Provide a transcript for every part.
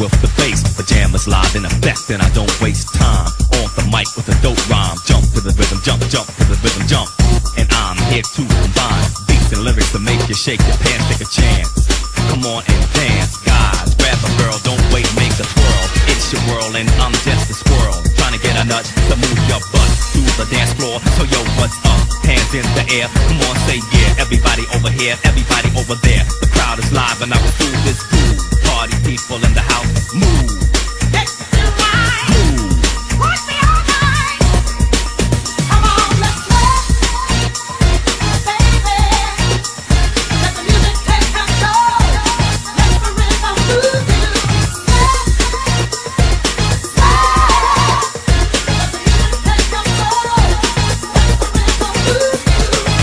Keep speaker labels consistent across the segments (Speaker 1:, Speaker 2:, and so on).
Speaker 1: with the bass. Pajamas live in effect and I don't waste time. On the mic with a dope rhyme. Jump to the rhythm, jump, jump to the rhythm, jump. And I'm here to combine beats and lyrics to make you shake your pants, take a chance. Come on and dance, guys. Grab a girl, don't wait, make a twirl. It's your world and I'm just a squirrel. Trying to get a nut to move your butt to the dance floor. So yo, what's up? Hands in the air, come on, say yeah. Everybody over here, everybody over there. The crowd is live and I will do this cool. Party people in the house, move.
Speaker 2: Let's do right.
Speaker 1: Move.
Speaker 2: Push me all night. Come on, let's sweat, baby. Let the music take control. Let the rhythm move you. Sweat, sweat. Let the music take control. Let the rhythm move you.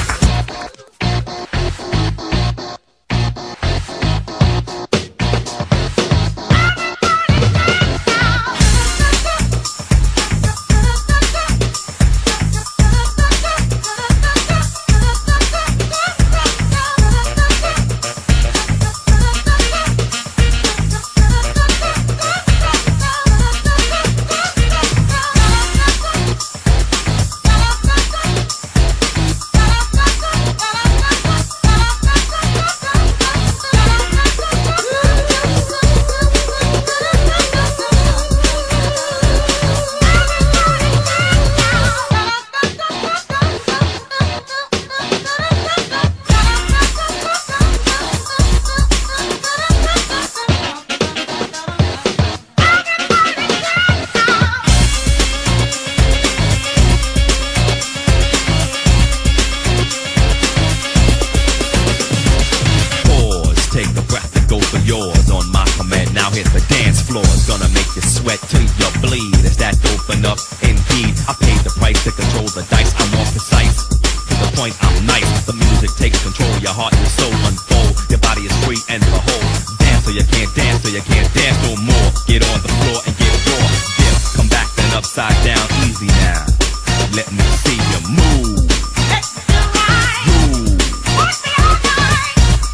Speaker 1: Take a breath and go for yours on my command. Now hit the dance floor. It's gonna make you sweat till you bleed. Is that dope enough? Indeed, I paid the price to control the dice. I'm more precise. To the point, I'm nice. The music takes control. Your heart and soul unfold. Your body is free and behold. Dance so you can't dance, so you can't dance no more. Get on the floor and get raw. Dip, come back then upside down. Easy now. Let me see you move.
Speaker 2: Let's do right.
Speaker 1: Move.
Speaker 2: Push me all night.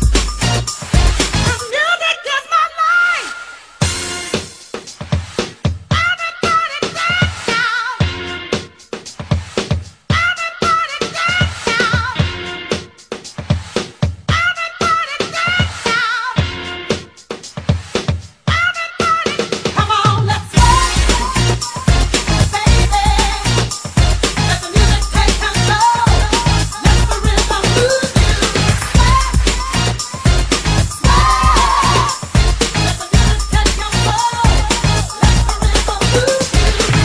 Speaker 2: Music is my life. Everybody dance now. Everybody dance now. Everybody dance now. Everybody, come on, let's sweat, baby. Let the music take control. Let the rhythm move you. Sweat, sweat. Let the music take control. Let the rhythm move you.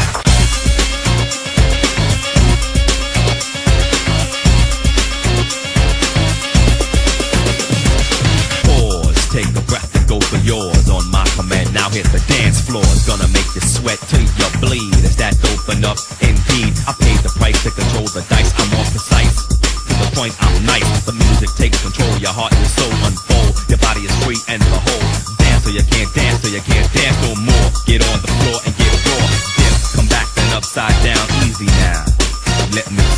Speaker 1: Pause, take a breath and go for yours on my command. Now hit the dance floor. It's gonna make you sweat till you bleed. Is that dope enough? Indeed, I paid the price to control the dice. I'm more precise. To the point, I'm nice. The music takes control. Your heart and soul unfold. Your body is free and behold. Dance so you can't dance, so you can't dance no more. Get on the floor and get raw. Dip, come back then upside down. Easy now. Let me